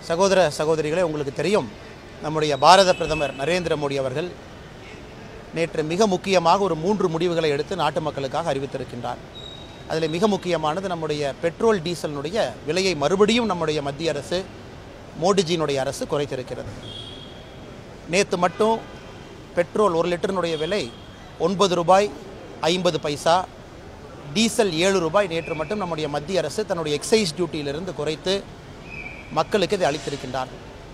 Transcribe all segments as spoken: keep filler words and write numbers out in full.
சகோதர சகோதரிகளே, உங்களுக்கு தெரியும், நம்முடைய பாரத பிரதமர் நரேந்திர மோடி அவர்கள் நேற்று மிக முக்கியமாக ஒரு மூன்று முடிவுகளை எடுத்து நாட்டு மக்களுக்காக அறிவித்திருக்கின்றார். அதில் மிக முக்கியமானது நம்முடைய பெட்ரோல் டீசலினுடைய விலையை மறுபடியும் நம்முடைய மத்திய அரசு, மோடிஜியினுடைய அரசு குறைத்திருக்கிறது. நேற்று மட்டும் பெட்ரோல் ஒரு லிட்டரினுடைய விலை ஒன்பது ரூபாய் ஐம்பது பைசா, டீசல் ஏழு ரூபாய் நேற்று மட்டும் நம்முடைய மத்திய அரசு தன்னுடைய எக்ஸைஸ் டியூட்டியிலிருந்து குறைத்து மக்களுக்கு இதை அளித்திருக்கின்றார்.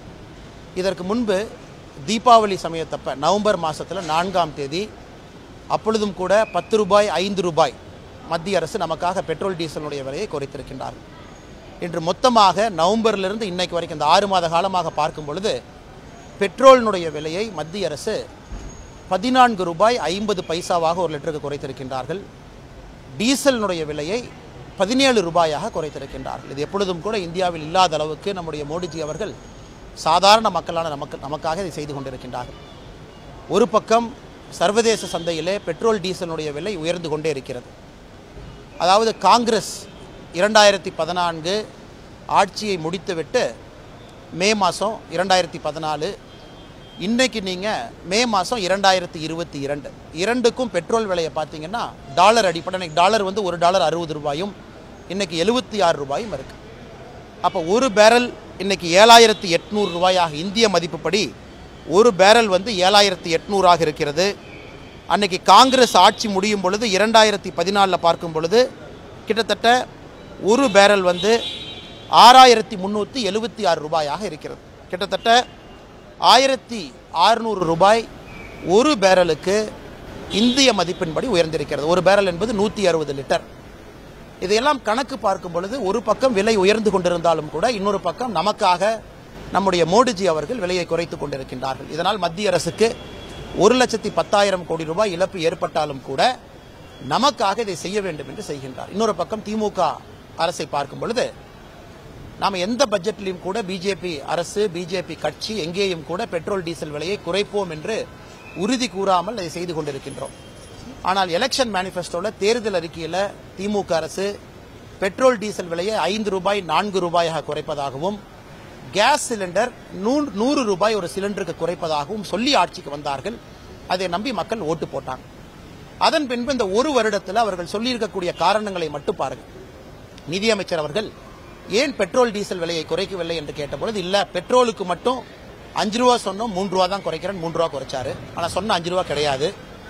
இதற்கு முன்பு தீபாவளி சமயத்தப்ப நவம்பர் மாதத்தில் நான்காம் தேதி அப்பொழுதும் கூட பத்து ரூபாய் ஐந்து ரூபாய் மத்திய அரசு நமக்காக பெட்ரோல் டீசலுடைய விலையை குறைத்திருக்கின்றார். இன்று மொத்தமாக நவம்பரிலிருந்து இன்னைக்கு வரைக்கும் இந்த ஆறு மாத காலமாக பார்க்கும் பொழுது பெட்ரோலினுடைய விலையை மத்திய அரசு பதினான்கு ரூபாய் ஐம்பது பைசாவாக ஒரு லிட்டருக்கு குறைத்திருக்கின்றார்கள். டீசலினுடைய விலையை பதினேழு ரூபாயாக குறைத்திருக்கின்றார்கள். இது எப்பொழுதும் கூட இந்தியாவில் இல்லாத அளவுக்கு நம்முடைய மோடிஜி அவர்கள் சாதாரண மக்களான நமக்கு நமக்காக இதை செய்து கொண்டிருக்கின்றார்கள். ஒரு பக்கம் சர்வதேச சந்தையிலே பெட்ரோல் டீசலுடைய விலை உயர்ந்து கொண்டே இருக்கிறது. அதாவது காங்கிரஸ் இரண்டாயிரத்தி பதினான்கு ஆட்சியை முடித்துவிட்டு மே மாதம் இரண்டாயிரத்தி பதினாலு இன்றைக்கி நீங்கள் மே மாதம் இரண்டாயிரத்தி இருபத்தி இரண்டு இரண்டுக்கும் பெட்ரோல் விலையை பார்த்தீங்கன்னா டாலர் அடிப்படை இன்றைக்கி டாலர் வந்து ஒரு டாலர் அறுபது ரூபாயும் இன்றைக்கி எழுபத்தி ஆறு ரூபாயும் இருக்குது. அப்போ ஒரு பேரல் இன்றைக்கி ஏழாயிரத்தி எட்நூறு ரூபாயாக இந்திய மதிப்புப்படி ஒரு பேரல் வந்து ஏழாயிரத்தி எட்நூறாக இருக்கிறது. அன்றைக்கி காங்கிரஸ் ஆட்சி முடியும் பொழுது இரண்டாயிரத்தி பதினாலில் பார்க்கும் பொழுது கிட்டத்தட்ட ஒரு பேரல் வந்து ஆறாயிரத்தி முந்நூற்றி எழுபத்தி ஆறு ரூபாயாக இருக்கிறது. கிட்டத்தட்ட ஆயிரத்தி அறுநூறு ரூபாய் ஒரு பேரலுக்கு இந்திய மதிப்பின்படி உயர்ந்திருக்கிறது. ஒரு பேரல் என்பது நூற்றி அறுபது லிட்டர். இதையெல்லாம் கணக்கு பார்க்கும் பொழுது ஒரு பக்கம் விலை உயர்ந்து கொண்டிருந்தாலும் கூட இன்னொரு பக்கம் நமக்காக நம்முடைய மோடிஜி அவர்கள் விலையை குறைத்து கொண்டிருக்கின்றார்கள். இதனால் மத்திய அரசுக்கு ஒரு லட்சத்தி பத்தாயிரம் கோடி ரூபாய் இழப்பு ஏற்பட்டாலும் கூட நமக்காக இதை செய்ய வேண்டும் என்று செய்கின்றார். இன்னொரு பக்கம் திமுக அரசை பார்க்கும் பொழுது நாம் எந்த பட்ஜெட்லையும் கூட பிஜேபி அரசு, பிஜேபி கட்சி எங்கேயும் கூட பெட்ரோல் டீசல் விலையை குறைப்போம் என்று உறுதி கூறாமல் அதை செய்து கொண்டிருக்கின்றோம். ஆனால் எலெக்ஷன் மேனிஃபெஸ்டோவில் தேர்தல் அறிக்கையில் திமுக அரசு பெட்ரோல் டீசல் விலையை ஐந்து ரூபாய் நான்கு ரூபாயாக குறைப்பதாகவும் கேஸ் சிலிண்டர் நூறு நூறு ரூபாய் ஒரு சிலிண்டருக்கு குறைப்பதாகவும் சொல்லி ஆட்சிக்கு வந்தார்கள். அதை நம்பி மக்கள் ஓட்டு போட்டாங்க. அதன் பின்பு இந்த ஒரு வருடத்தில் அவர்கள் சொல்லியிருக்கக்கூடிய காரணங்களை மட்டும் பாருங்கள். நிதியமைச்சர் அவர்கள் ஏன் பெட்ரோல் டீசல் விலையை குறைக்கவில்லை என்று கேட்டபொழுது, இல்லை பெட்ரோலுக்கு மட்டும் அஞ்சு ரூபா சொன்னோம், மூன்று ரூபா தான் குறைக்கிறேன், மூன்று ரூபா குறைச்சாரு. ஆனால் சொன்ன அஞ்சு ரூபா கிடையாது.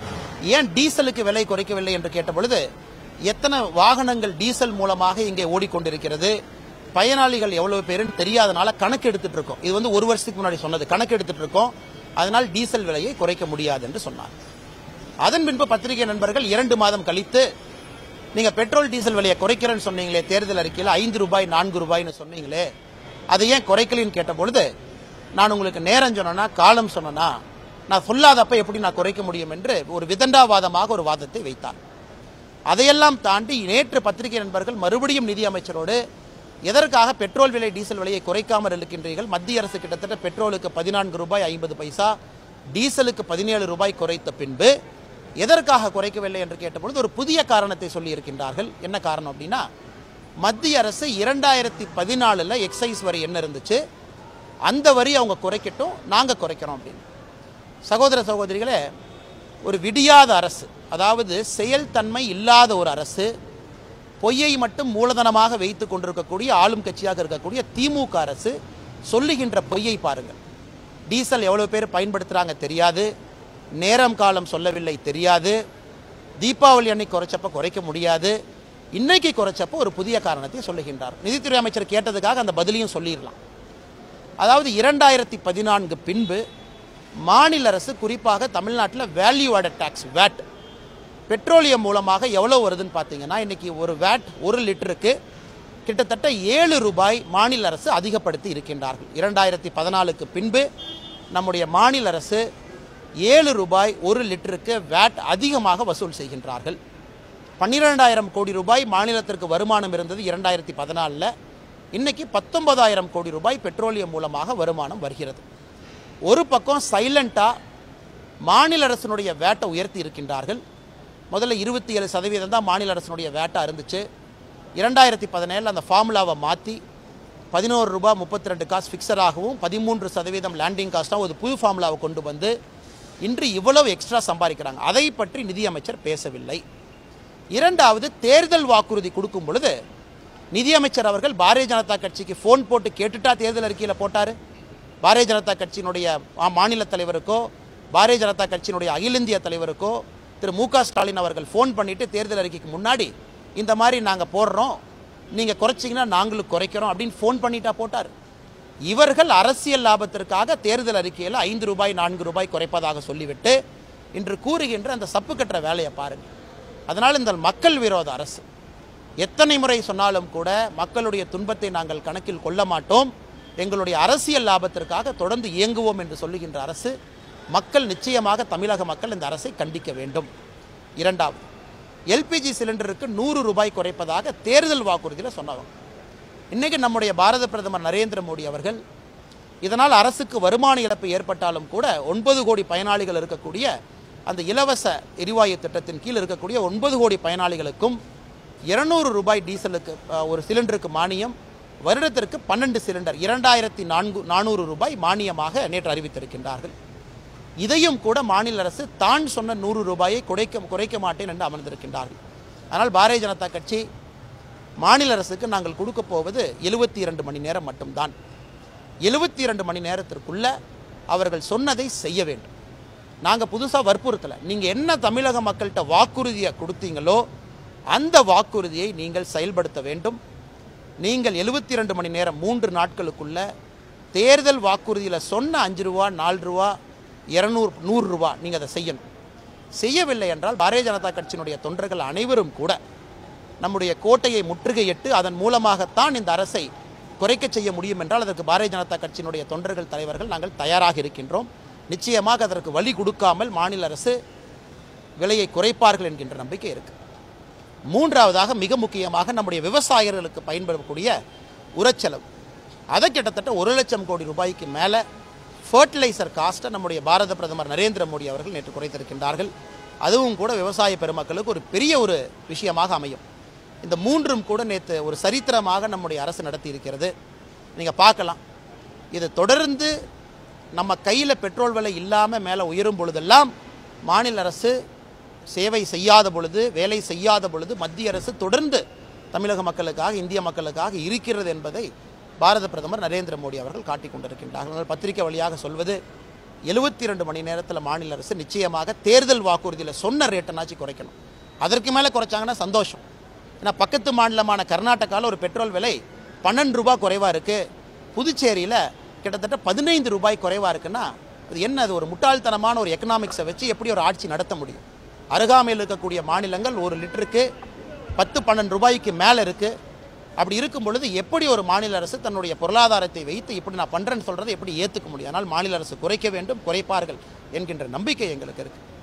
ஏன் டீசலுக்கு விலை குறைக்கவில்லை என்று கேட்டபொழுது, எத்தனை வாகனங்கள் டீசல் மூலமாக இங்கே ஓடிக்கொண்டிருக்கிறது, பயனாளிகள் எவ்வளவு பேருன்னு தெரியாதனால கணக்கு எடுத்துட்டு இருக்கோம். இது வந்து ஒரு வருஷத்துக்கு முன்னாடி சொன்னது, கணக்கு எடுத்துட்டு இருக்கோம், அதனால் டீசல் விலையை குறைக்க முடியாது என்று சொன்னார். அதன் பின்பு பத்திரிகை நண்பர்கள் இரண்டு மாதம் கழித்து நீங்க பெட்ரோல் டீசல் விலையை குறைக்கிறேன்னு சொன்னீங்களே, தேர்தல் அறிக்கையில் ஐந்து ரூபாய் நான்கு ரூபாய்னு சொன்னீங்களே, அதை ஏன் குறைக்கலன்னு கேட்டபொழுது, நான் உங்களுக்கு நேரம் சொன்னா காலம் சொன்னா நான் சொல்லாதப்ப எப்படி நான் குறைக்க முடியும் என்று ஒரு விதண்டாவாதமாக ஒரு வாதத்தை வைத்தார். அதையெல்லாம் தாண்டி நேற்று பத்திரிகை நண்பர்கள் மறுபடியும் நிதியமைச்சரோடு எதற்காக பெட்ரோல் விலை டீசல் விலையை குறைக்காமல் இருக்கின்றீர்கள், மத்திய அரசு கிட்டத்தட்ட பெட்ரோலுக்கு பதினான்கு ரூபாய் ஐம்பது பைசா, டீசலுக்கு பதினேழு ரூபாய் குறைத்த பின்பு எதற்காக குறைக்கவில்லை என்று கேட்டபொழுது ஒரு புதிய காரணத்தை சொல்லி இருக்கின்றார்கள். என்ன காரணம் அப்படின்னா, மத்திய அரசு இரண்டாயிரத்தி பதினாலுல எக்ஸைஸ் வரி என்ன இருந்துச்சு அந்த வரி அவங்க குறைக்கட்டும், நாங்கள் குறைக்கிறோம் அப்படின்னு. சகோதர சகோதரிகளே, ஒரு விடியாத அரசு, அதாவது செயல்தன்மை இல்லாத ஒரு அரசு, பொய்யை மட்டும் மூலதனமாக வைத்துக் கொண்டிருக்கக்கூடிய ஆளும் கட்சியாக இருக்கக்கூடிய திமுக அரசு சொல்லுகின்ற பொய்யை பாருங்கள். டீசல் எவ்வளவு பேர் பயன்படுத்துறாங்க தெரியாது, நேரம் காலம் சொல்லவில்லை தெரியாது, தீபாவளி அன்னைக்கு குறைச்சப்ப குறைக்க முடியாது, இன்னைக்கு குறைச்சப்போ ஒரு புதிய காரணத்தை சொல்லுகின்றார். நிதித்துறை அமைச்சர் கேட்டதுக்காக அந்த பதிலையும் சொல்லிடலாம். அதாவது இரண்டாயிரத்தி பதினான்கு பின்பு மாநில அரசு, குறிப்பாக தமிழ்நாட்டில் வேல்யூ ஆடட் டாக்ஸ் வேட் பெட்ரோலியம் மூலமாக எவ்வளோ வருதுன்னு பார்த்தீங்கன்னா, இன்னைக்கு ஒரு வேட் ஒரு லிட்டருக்கு கிட்டத்தட்ட ஏழு ரூபாய் மாநில அரசு அதிகப்படுத்தி இருக்கின்றார்கள். இரண்டாயிரத்தி பதினாலுக்கு பின்பு நம்முடைய மாநில அரசு ஏழு ரூபாய் ஒரு லிட்டருக்கு வேட் அதிகமாக வசூல் செய்கின்றார்கள். பன்னிரெண்டாயிரம் கோடி ரூபாய் மாநிலத்திற்கு வருமானம் இருந்தது இரண்டாயிரத்தி பதினாலில். இன்னைக்கு பத்தொன்பதாயிரம் கோடி ரூபாய் பெட்ரோலியம் மூலமாக வருமானம் வருகிறது. ஒரு பக்கம் சைலண்டாக மாநில அரசினுடைய வேட்டை உயர்த்தி இருக்கின்றார்கள். முதல்ல இருபத்தி ஏழு சதவீதம் தான் மாநில அரசினுடைய வேட்டாக இருந்துச்சு. இரண்டாயிரத்தி பதினேழில் அந்த ஃபார்முலாவை மாற்றி பதினோரு ரூபா முப்பத்தி ரெண்டு காசு ஃபிக்ஸடாகவும் பதிமூன்று சதவீதம் லேண்டிங் காஸ்ட்டாக ஒரு புது ஃபார்முலாவை கொண்டு வந்து இன்று இவ்வளவு எக்ஸ்ட்ரா சம்பாதிக்கிறாங்க. அதை பற்றி நிதியமைச்சர் பேசவில்லை. இரண்டாவது, தேர்தல் வாக்குறுதி கொடுக்கும் பொழுது நிதியமைச்சர் அவர்கள் பாரதிய ஜனதா கட்சிக்கு ஃபோன் போட்டு கேட்டுட்டா தேர்தல் அறிக்கையில் போட்டார். பாரதிய ஜனதா கட்சியினுடைய மாநில தலைவருக்கோ பாரதிய ஜனதா கட்சியினுடைய அகில இந்திய தலைவருக்கோ திரு மு க ஸ்டாலின் அவர்கள் ஃபோன் பண்ணிவிட்டு தேர்தல் அறிக்கைக்கு முன்னாடி இந்த மாதிரி நாங்கள் போடுறோம், நீங்கள் குறைச்சிங்கன்னா நாங்களும் குறைக்கிறோம் அப்படின்னு ஃபோன் பண்ணிட்டா போட்டார். இவர்கள் அரசியல் லாபத்திற்காக தேர்தல் அறிக்கையில் ஐந்து ரூபாய் நான்கு ரூபாய் குறைப்பதாக சொல்லிவிட்டு இன்று கூறுகின்ற அந்த சப்பு கட்டுற வேலையை பாருங்கள். அதனால் இந்த மக்கள் விரோத அரசு எத்தனை முறை சொன்னாலும் கூட மக்களுடைய துன்பத்தை நாங்கள் கணக்கில் கொள்ள மாட்டோம், எங்களுடைய அரசியல் லாபத்திற்காக தொடர்ந்து இயங்குவோம் என்று சொல்லுகின்ற அரசு, மக்கள் நிச்சயமாக தமிழக மக்கள் இந்த அரசை கண்டிக்க வேண்டும். இரண்டாவது, எல்பிஜி சிலிண்டருக்கு நூறு ரூபாய் குறைப்பதாக தேர்தல் வாக்குறுதியில் சொன்னாங்க. இன்றைக்கி நம்முடைய பாரத பிரதமர் நரேந்திர மோடி அவர்கள் இதனால் அரசுக்கு வருமான இழப்பு ஏற்பட்டாலும் கூட ஒன்பது கோடி பயனாளிகள் இருக்கக்கூடிய அந்த இலவச எரிவாயு திட்டத்தின் கீழ் இருக்கக்கூடிய ஒன்பது கோடி பயனாளிகளுக்கும் இருநூறு ரூபாய் டீசலுக்கு ஒரு சிலிண்டருக்கு மானியம், வருடத்திற்கு பன்னெண்டு சிலிண்டர் இரண்டாயிரத்தி நான்கு நானூறு ரூபாய் மானியமாக நேற்று அறிவித்திருக்கின்றார்கள். இதையும் கூட மாநில அரசு தான் சொன்ன நூறு ரூபாயை குறைக்க குறைக்க மாட்டேன் என்று அமர்ந்திருக்கின்றார்கள். ஆனால் பாரதிய ஜனதா கட்சி மாநில அரசுக்கு நாங்கள் கொடுக்க போவது எழுபத்தி இரண்டு மணி நேரம் மட்டும்தான். எழுபத்தி இரண்டு மணி நேரத்திற்குள்ள அவர்கள் சொன்னதை செய்ய வேண்டும். நாங்கள் புதுசாக வற்புறுத்தலை. நீங்கள் என்ன தமிழக மக்கள்கிட்ட வாக்குறுதியை கொடுத்தீங்களோ அந்த வாக்குறுதியை நீங்கள் செயல்படுத்த வேண்டும். நீங்கள் எழுபத்தி இரண்டு மணி நேரம் மூன்று நாட்களுக்குள்ள தேர்தல் வாக்குறுதியில் சொன்ன அஞ்சு ரூபா நாலு ரூபா இரநூறு நூறு ரூபா நீங்கள் அதை செய்யணும். செய்யவில்லை என்றால் பாரதிய ஜனதா கட்சியினுடைய தொண்டர்கள் அனைவரும் கூட நம்முடைய கோட்டையை முற்றுகையிட்டு அதன் மூலமாகத்தான் இந்த அரசை குறைக்க செய்ய முடியும் என்றால் அதற்கு பாரதிய ஜனதா கட்சியினுடைய தொண்டர்கள் தலைவர்கள் நாங்கள் தயாராக இருக்கின்றோம். நிச்சயமாக அதற்கு வழி கொடுக்காமல் மாநில அரசு விலையை குறைப்பார்கள் என்கின்ற நம்பிக்கை இருக்கு. மூன்றாவதாக, மிக முக்கியமாக நம்முடைய விவசாயிகளுக்கு பயன்படக்கூடிய உரச்செலவு, அதை கிட்டத்தட்ட ஒரு லட்சம் கோடி ரூபாய்க்கு மேலே ஃபர்டிலைசர் காஸ்ட்டை நம்முடைய பாரத பிரதமர் நரேந்திர மோடி அவர்கள் நேற்று குறைத்திருக்கின்றார்கள். அதுவும் கூட விவசாய பெருமக்களுக்கு ஒரு பெரிய ஒரு விஷயமாக அமையும். இந்த மூன்றும் கூட நேற்று ஒரு சரித்திரமாக நம்முடைய அரசு நடத்தி இருக்கிறது. நீங்கள் பார்க்கலாம், இது தொடர்ந்து நம்ம கையில் பெட்ரோல் விலை இல்லாமல் மேலே உயரும் பொழுதெல்லாம் மாநில அரசு சேவை செய்யாத பொழுது, வேலை செய்யாத பொழுது மத்திய அரசு தொடர்ந்து தமிழக மக்களுக்காக, இந்திய மக்களுக்காக இருக்கிறது என்பதை பாரத பிரதமர் நரேந்திர மோடி அவர்கள் காட்டிக் கொண்டிருக்கின்றார்கள். பத்திரிகை வழியாக சொல்வது, எழுபத்தி இரண்டு மணி நேரத்தில் மாநில அரசு நிச்சயமாக தேர்தல் வாக்குறுதியில் சொன்ன ரேட்டனாச்சு குறைக்கணும். அதற்கு மேலே குறைச்சாங்கன்னா சந்தோஷம். ஏன்னா பக்கத்து மாநிலமான கர்நாடகாவில் ஒரு பெட்ரோல் விலை பன்னெண்டு ரூபாய் குறைவாக இருக்குது, புதுச்சேரியில் கிட்டத்தட்ட பதினைந்து ரூபாய் குறைவாக இருக்குன்னா அது என்ன? அது ஒரு முட்டாள்தனமான ஒரு எக்கனாமிக்ஸை வச்சு எப்படி ஒரு ஆட்சி நடத்த முடியும்? அருகாமையில் இருக்கக்கூடிய மாநிலங்கள் ஒரு லிட்டருக்கு பத்து பன்னெண்டு ரூபாய்க்கு மேலே இருக்குது. அப்படி இருக்கும் பொழுது எப்படி ஒரு மாநில அரசு தன்னுடைய பொருளாதாரத்தை வைத்து இப்படி நான் பண்ணுறேன்னு சொல்கிறதை எப்படி ஏற்றுக்க முடியும்? ஆனால் மாநில அரசு குறைக்க வேண்டும், குறைப்பார்கள் என்கின்ற நம்பிக்கை எங்களுக்கு இருக்குது.